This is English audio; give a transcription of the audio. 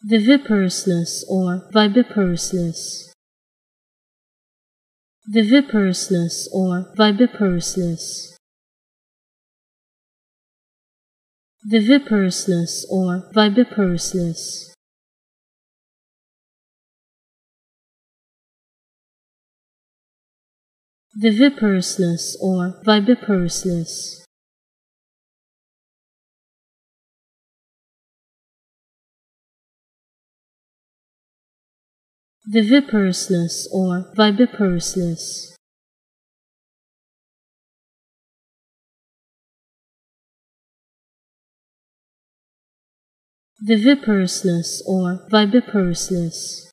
Viviparousness or viviparousness. Viviparousness or viviparousness. Viviparousness or viviparousness. Viviparousness or viviparousness. Viviparousness or viviparousness. Viviparousness or viviparousness.